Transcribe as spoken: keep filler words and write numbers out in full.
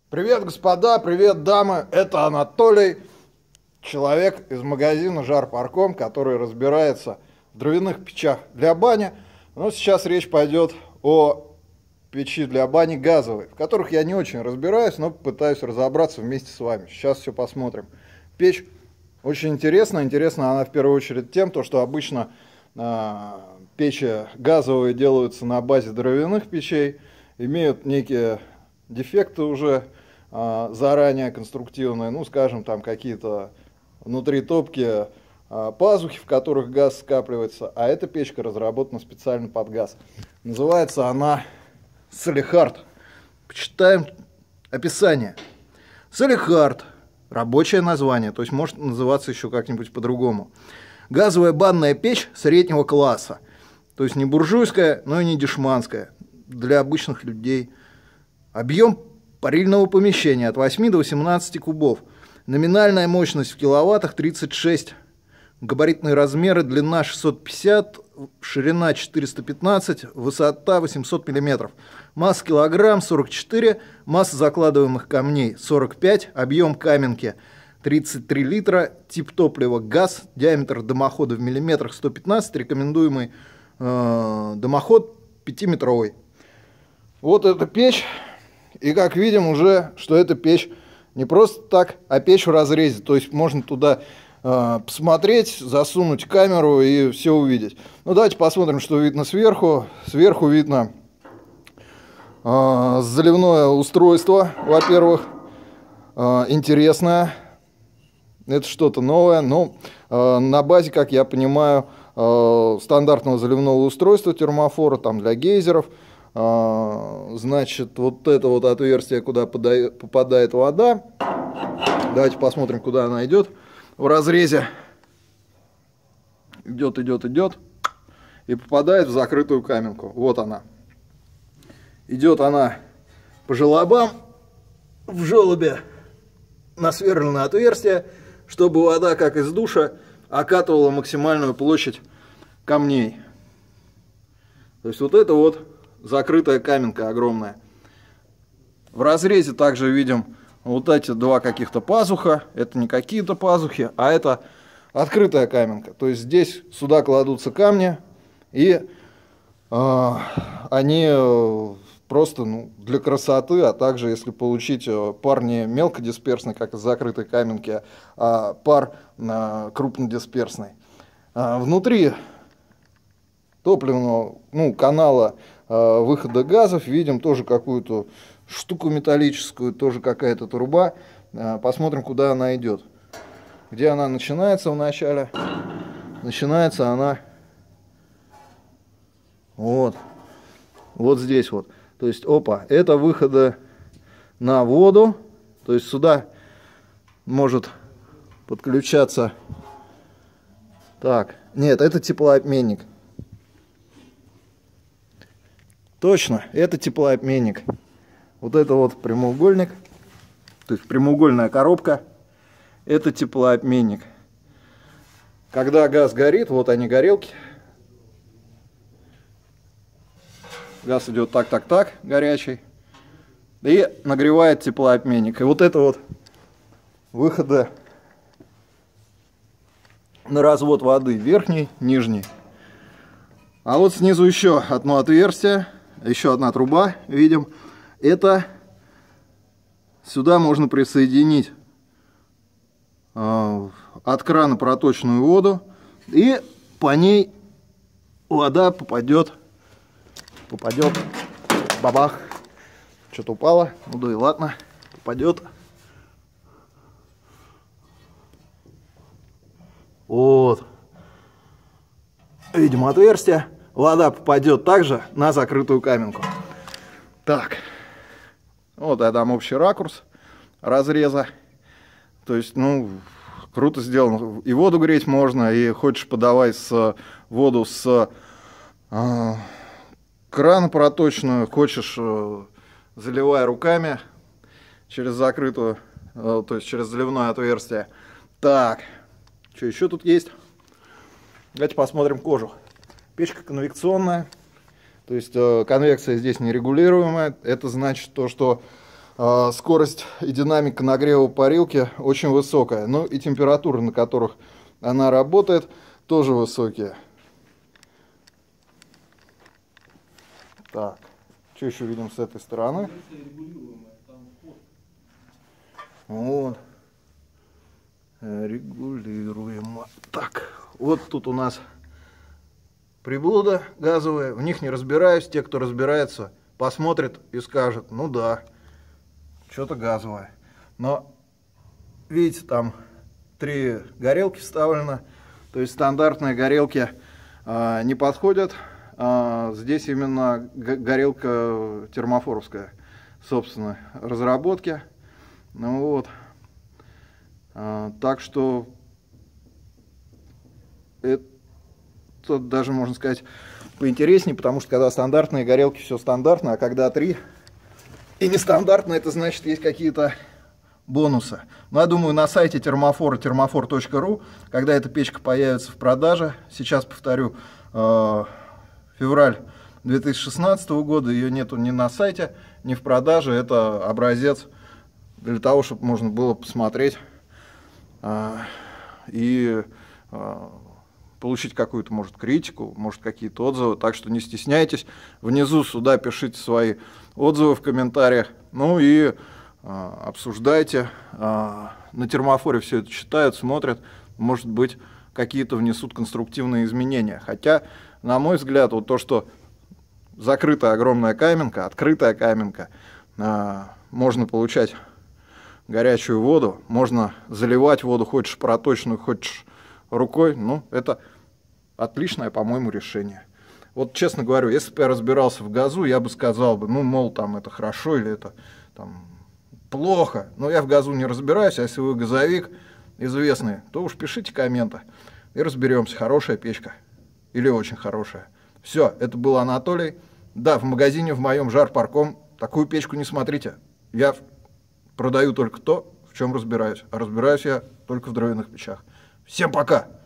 Привет, господа, привет, дамы, это Анатолий, человек из магазина Жарпарком, который разбирается в дровяных печах для бани. Но сейчас речь пойдет о печи для бани газовой, в которых я не очень разбираюсь, но пытаюсь разобраться вместе с вами. Сейчас все посмотрим. Печь очень интересна, интересна она в первую очередь тем, то, что обычно э, печи газовые делаются на базе дровяных печей, имеют некие дефекты уже а, заранее конструктивные, ну, скажем, там какие-то внутри топки а, пазухи, в которых газ скапливается, а эта печка разработана специально под газ. Называется она Салехард. Почитаем описание. Салехард. Рабочее название, то есть может называться еще как-нибудь по-другому. Газовая банная печь среднего класса. То есть не буржуйская, но и не дешманская. Для обычных людей. Объем парильного помещения от восьми до восемнадцати кубов. Номинальная мощность в киловаттах тридцать шесть. Габаритные размеры: длина шестьсот пятьдесят, ширина четыреста пятнадцать, высота восемьсот миллиметров. Масса килограмм сорок четыре, масса закладываемых камней сорок пять, объем каменки тридцать три литра, тип топлива газ, диаметр дымохода в миллиметрах сто пятнадцать, рекомендуемый э, дымоход пятиметровый. Вот эта печь, и как видим уже, что эта печь не просто так, а печь в разрезе, то есть можно туда э, посмотреть, засунуть камеру и все увидеть. Ну давайте посмотрим, что видно сверху. Сверху видно э, заливное устройство, во-первых, э, интересное, это что-то новое, но э, на базе, как я понимаю, э, стандартного заливного устройства термофора, там для гейзеров. Значит, вот это вот отверстие, куда попадает вода. Давайте посмотрим, куда она идет. В разрезе идет, идет, идет и попадает в закрытую каменку. Вот она. Идет она по желобам в желобе насверлено отверстие, чтобы вода, как из душа, окатывала максимальную площадь камней. То есть вот это вот закрытая каменка огромная. В разрезе также видим вот эти два каких-то пазуха. Это не какие-то пазухи, а это открытая каменка. То есть здесь сюда кладутся камни, и э, они просто ну, для красоты, а также если получить пар не мелкодисперсный, как из закрытой каменки, а пар э, крупнодисперсный. А внутри топливного ну, канала выхода газов видим тоже какую-то штуку металлическую, тоже какая-то труба. Посмотрим, куда она идет. Где она начинается вначале? Начинается она вот, вот здесь вот. То есть, опа, это выходы на воду. То есть сюда может подключаться. Так, нет, это теплообменник. Точно, это теплообменник. Вот это вот прямоугольник, то есть прямоугольная коробка, это теплообменник. Когда газ горит, вот они горелки. Газ идет так-так-так, горячий. И нагревает теплообменник. И вот это вот выходы на развод воды, верхний, нижний. А вот снизу еще одно отверстие. Еще одна труба, видим. Это сюда можно присоединить э, от крана проточную воду, и по ней вода попадет, попадет, бабах, что-то упало, ну да и ладно, попадет. Вот, видим отверстие. Вода попадет также на закрытую каменку. Так, вот я дам общий ракурс разреза. То есть, ну, круто сделано. И воду греть можно, и хочешь подавай с воду с э, крана проточную, хочешь э, заливай руками через закрытую, э, то есть через заливное отверстие. Так, что еще тут есть? Давайте посмотрим кожу. Печка конвекционная, то есть э, конвекция здесь нерегулируемая. Это значит то, что э, скорость и динамика нагрева парилки очень высокая. Ну и температуры, на которых она работает, тоже высокие. Так, что еще видим с этой стороны? Вот. Регулируемо. Так, вот тут у нас приблуда газовые. В них не разбираюсь. Те, кто разбирается, посмотрит и скажет: ну да, что-то газовое. Но видите, там три горелки вставлено. То есть стандартные горелки а, не подходят. А, здесь именно горелка термофоровская, собственно, разработки. Ну вот. А, так что это даже, можно сказать, поинтереснее, потому что когда стандартные горелки, все стандартно, а когда три и нестандартно, это значит, есть какие-то бонусы. Но я думаю, на сайте термофора, термофор точка ру, когда эта печка появится в продаже, сейчас повторю, э, февраль две тысячи шестнадцатого года, ее нету ни на сайте, ни в продаже, это образец для того, чтобы можно было посмотреть э, и э, получить какую-то, может, критику, может, какие-то отзывы. Так что не стесняйтесь, внизу сюда пишите свои отзывы в комментариях, ну и э, обсуждайте. Э, на термофоре все это читают, смотрят, может быть, какие-то внесут конструктивные изменения. Хотя, на мой взгляд, вот то, что закрытая огромная каменка, открытая каменка, э, можно получать горячую воду, можно заливать воду, хочешь проточную, хочешь рукой, ну, это отличное, по-моему, решение. Вот, честно говорю, если бы я разбирался в газу, я бы сказал бы, ну, мол, там, это хорошо или это там плохо. Но я в газу не разбираюсь, а если вы газовик известный, то уж пишите комменты и разберемся, хорошая печка или очень хорошая. Все, это был Анатолий. Да, в магазине в моем Жарпарком такую печку не смотрите. Я продаю только то, в чем разбираюсь. А разбираюсь я только в дровяных печах. Всем пока!